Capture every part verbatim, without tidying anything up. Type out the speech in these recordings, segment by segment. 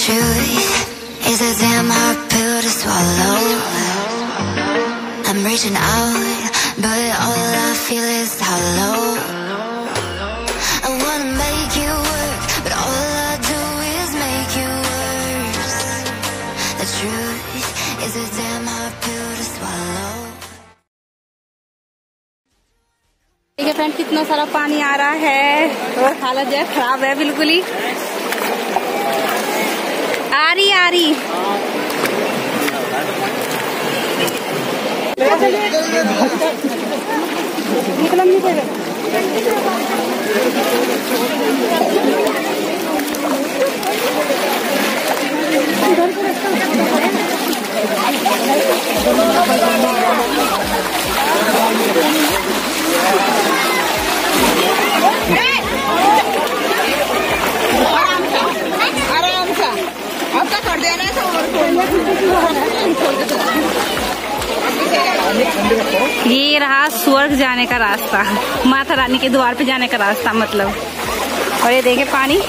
truth is a damn hard pill to swallow. I'm reaching out, but all I feel is hollow. I wanna make you work, but all I do is make you worse. The truth is a damn hard pill to swallow. देखिए friend, कितना सारा पानी आ रहा है और हालत जो है खराब है बिल्कुल ही। आ रही आ रही निकल नहीं पड़ेगा। आराम से आपका कर देना है तो ये रहा स्वर्ग जाने का रास्ता, माता रानी के द्वार पे जाने का रास्ता मतलब। और ये देखे पानी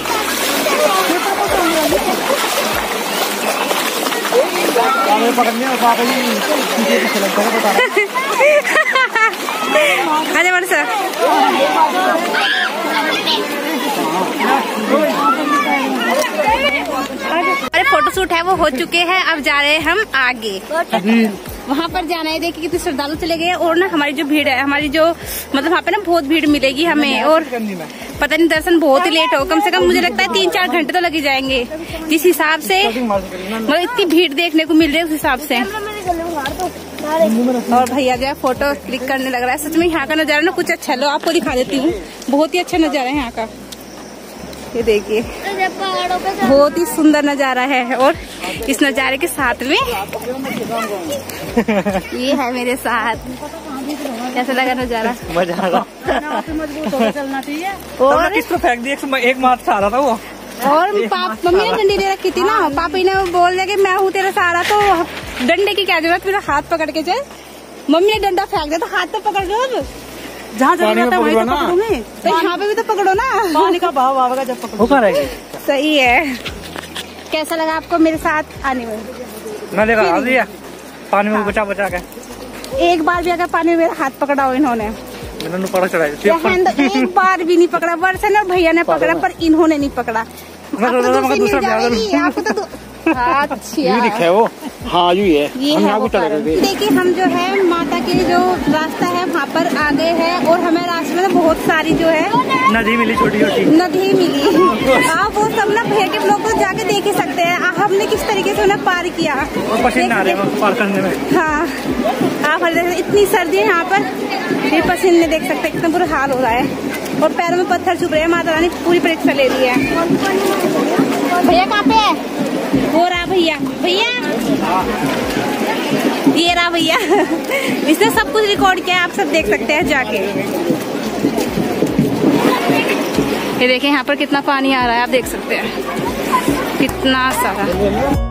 अरे वर्ष अरे फोटोशूट है वो हो चुके हैं। अब जा रहे हैं हम आगे, वहाँ पर जाना है। देखिए कितने श्रद्धालु चले गए। और ना हमारी जो भीड़ है, हमारी जो मतलब वहाँ पे ना बहुत भीड़ मिलेगी हमें। और पता नहीं दर्शन बहुत ही लेट हो, कम से कम मुझे लगता है तीन चार घंटे तो लगे जाएंगे जिस हिसाब से मतलब इतनी भीड़ देखने को मिल रही है उस हिसाब से। और भैया जो है फोटो क्लिक करने लग रहा है। सच में यहाँ का नजारा ना कुछ अच्छा, लो आपको दिखा देती हूँ। बहुत ही अच्छा नजारा है यहाँ का। ये देखिए बहुत ही सुंदर नजारा है। और इस नजारे के साथ में ये है मेरे साथ। कैसा लगा नजारा? मजा आ रहा। और किसको फेंक दिया? एक मार से आ रहा था वो। और पाप मम्मी ने डंडी दे रखी थी ना, पापी ने बोल दिया कि मैं हूँ तेरा सहारा, तो डंडे की क्या जरूरत, मेरा हाथ पकड़ के चल। मम्मी ने डंडा फेंक दिया तो हाथ तो पकड़ लो, जहाँ जरूरत है वहीं तो पकड़ो मैं। तो यहाँ पे भी तो पकड़ो ना, पानी का बहाव आवेगा जब पकड़ो। सही है। कैसा लगा आपको मेरे साथ आने में? मैं लेकर दिया पानी में बचा बचा के। एक बार भी अगर पानी में मेरा हाथ पकड़ा हो इन्होंने, पकड़ा चढ़ाया एक बार भी नहीं पकड़ा। वर्षा ने और भैया ने पकड़ा पर इन्होंने नहीं पकड़ा। आपको तो अच्छा वो हाँ यू है। ये है वो कारण। देखिए हम जो है माता के जो रास्ता है वहाँ पर आ गए हैं। और हमें रास्ते में बहुत सारी जो है नदी मिली, छोटी छोटी नदी मिली। आप वो सब ना भैया के ब्लॉग को जाके देख ही सकते हैं हमने किस तरीके से उन्हें पार किया। पसीना आ रहा है पार करने में। हाँ आप इतनी सर्दी है यहाँ पर, ये पसीने देख सकते हैं कितना बुरा हाल हो रहा है। और पैरों में पत्थर चुभ रहे हैं। माता रानी पूरी परीक्षा ले रही है। भैया कहाँ पे है? वो रहा भैया। भैया ये रहा भैया। इसने सब कुछ रिकॉर्ड किया है, आप सब देख सकते हैं जाके। ये देखें यहाँ पर कितना पानी आ रहा है, आप देख सकते हैं कितना सारा।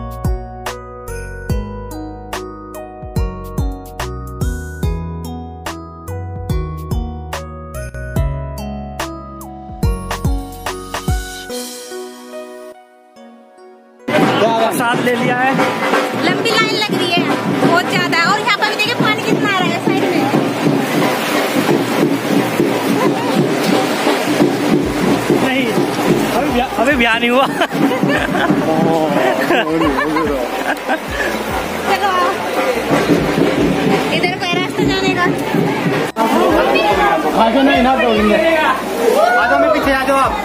साथ ले लिया है। लंबी लाइन लग रही है बहुत ज्यादा। और यहाँ पर भी देखिए पानी कितना आ रहा है साइड में। नहीं अभी अभी ब्याह नहीं हुआ। चलो इधर कोई रास्ता जाने का? आगे नहीं ना बोलेंगे। आ जाओ, मैं पीछे आ जाओ आप।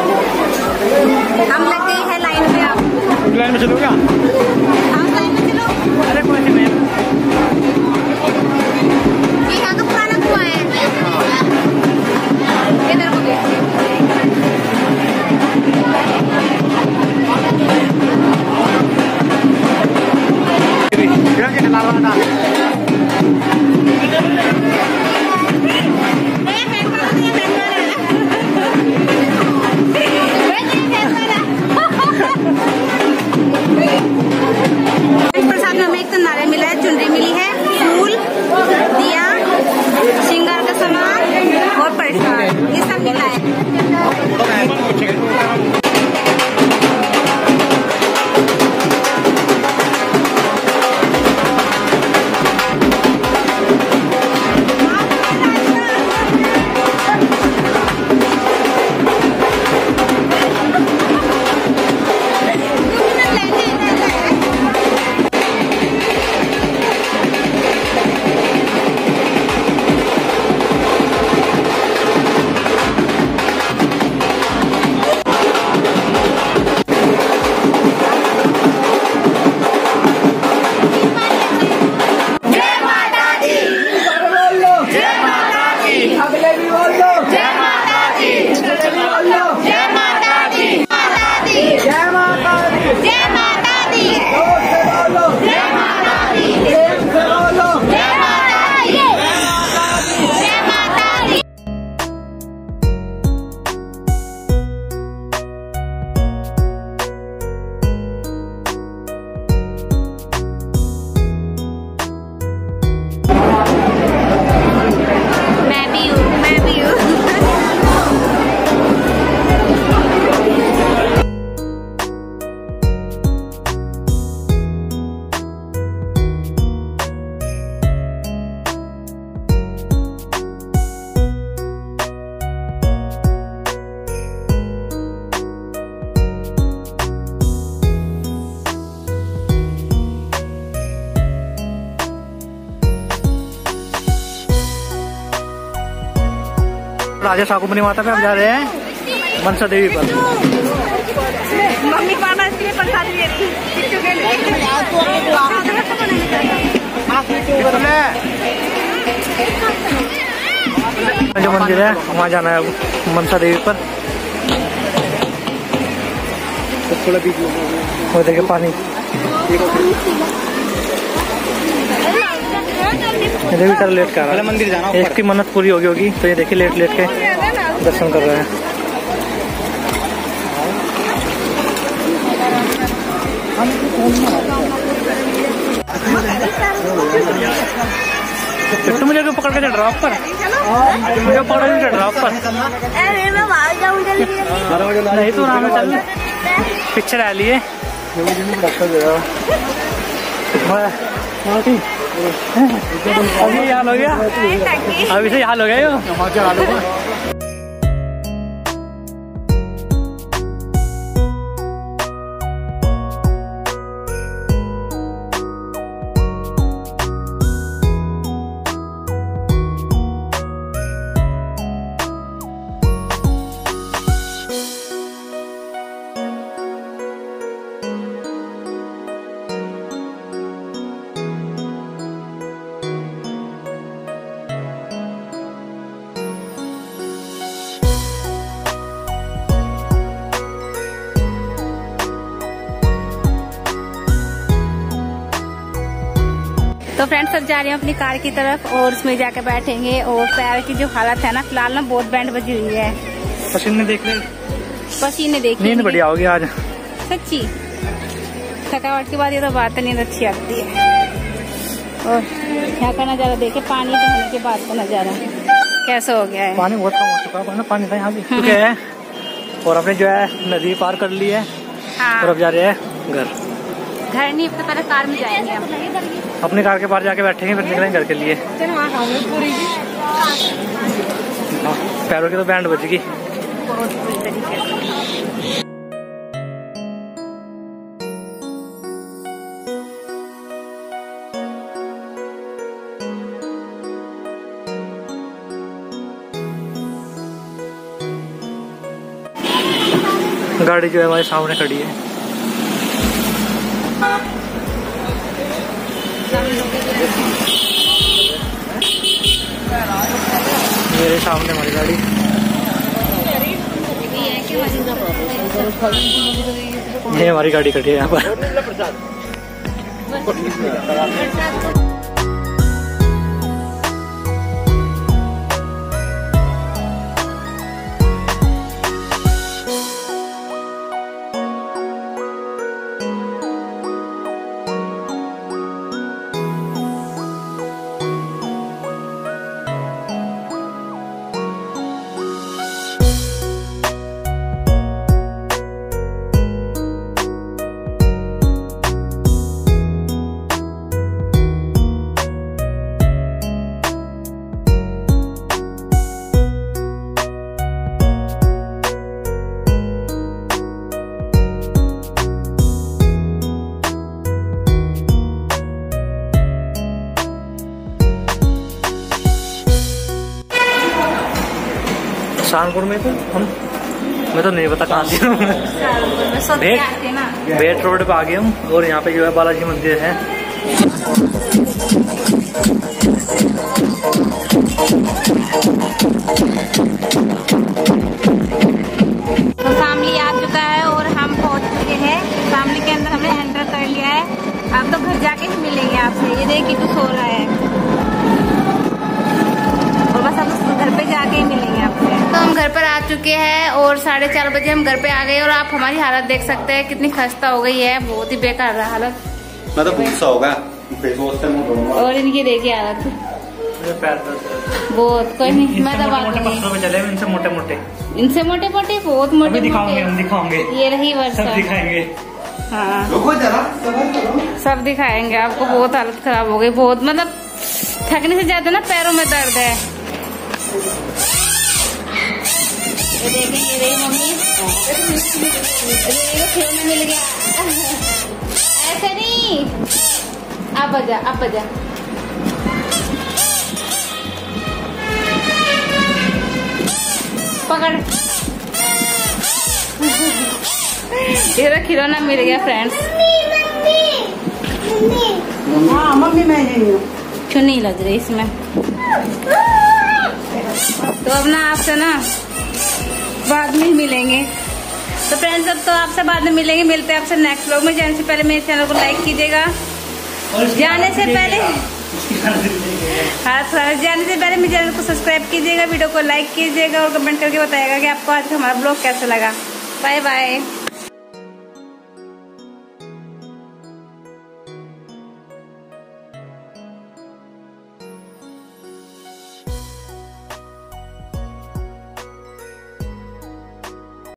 हम लग गए हैं लाइन में। आप लाइन में चलो क्या? आप लाइन में चलो। अरे कोई नहीं। ये यहाँ का पुराना कुआं है। इधर को प्रसाद में हमें एक तो नारियल मिला है राजा शाकुंभरी माता पे हम जा रहे हैं मनसा देवी पर। मम्मी पापा इसके लिए प्रसाद ले रही जो मंदिर है वहाँ जाना है अब मनसा देवी पर। वो देखिए पानी, देखिए कर लेट कर रहा है मंदिर जाना। इसकी मन्नत पूरी होगी होगी तो ये देखिए लेट लेट के दर्शन कर रहे हैं। तो मुझे पकड़ के चढ़ रहा पर मुझे पकड़ के चढ़ रहा पर नहीं तो आराम से चल पिक्चर आ लिए। अभी हाल हो गया, अभी से हाल हो गया यो। तो फ्रेंड्स सब जा रहे हैं अपनी कार की तरफ और उसमें जाके बैठेंगे। और पैर की जो हालत है ना फिलहाल ना बहुत बैंड बजी हुई है। पसीने देख रहे पसीने देख नींद बढ़िया होगी आज सच्ची। थकावट के बाद ये तो बात नींद अच्छी आती है। और यहाँ का नजारा देखे, पानी बहने के बाद का नजारा कैसा हो गया है। पानी बहुत कम हो चुका है, पानी था यहाँ भी चुके हैं। और अपने जो है नदी पार कर ली है। हाँ। और अब जा रहे हैं घर। घर नहीं, तो पहले कार में जाएंगे हम। अपने कार के पार जाके बैठेंगे फिर निकलेंगे घर के लिए। पैरों की तो बैंड बजेगी। बहुत बुरी तरीके से। गाड़ी जो है हमारे सामने खड़ी है। मेरे सामने हमारी गाड़ी। ये हमारी गाड़ी खड़ी है यहाँ पर। सहारनपुर में तो हम मैं तो नहीं पता कहाँ से बेट बेट रोड पे आ गए हम। और यहाँ पे जो है बालाजी मंदिर है। तो फैमिली आ चुका है और हम पहुँच चुके हैं। फैमिली के अंदर हमने एंटर कर लिया है। अब तो घर जाके ही मिलेंगे आपसे। ये देखिए तो सो रहा है और बस अब घर पे जाके ही मिलेंगे आपसे। तो हम घर पर आ चुके हैं और साढ़े चार बजे हम घर पे आ गए। और आप हमारी हालत देख सकते हैं कितनी खस्ता हो गई है। बहुत ही बेकार रहा हालत। मैं तो गुस्सा होगा। और इनकी देखिए हालत बहुत। कोई नहीं, मैं दबा दूंगी। इनसे मोटे मोटे इनसे मोटे मोटे बहुत मोटे दिखाओगे हम दिखाओगे। ये रही वर्षा, सब दिखाएंगे। हाँ सब दिखाएंगे आपको। बहुत हालत खराब हो गई बहुत, मतलब थकने से ज्यादा ना पैरों में दर्द है। ये देखें, ये रही मम्मी। खेलने मिल गया। ऐसे नहीं, अब आजा अब आजा। पकड़। ये खिलौना मिल गया फ्रेंड्स। हाँ मम्मी मैं चुनी लग रही इसमें। तो अब ना आपसे ना बाद में मिलेंगे। तो फ्रेंड्स अब तो आपसे बाद में मिलेंगे, मिलते हैं आपसे नेक्स्ट व्लॉग में। जाने से पहले मेरे चैनल को लाइक कीजिएगा। जाने से पहले हाँ जाने से पहले मेरे चैनल को सब्सक्राइब कीजिएगा, वीडियो को लाइक कीजिएगा और कमेंट करके बताइएगा कि आपको आज का हमारा ब्लॉग कैसा लगा। Bye bye.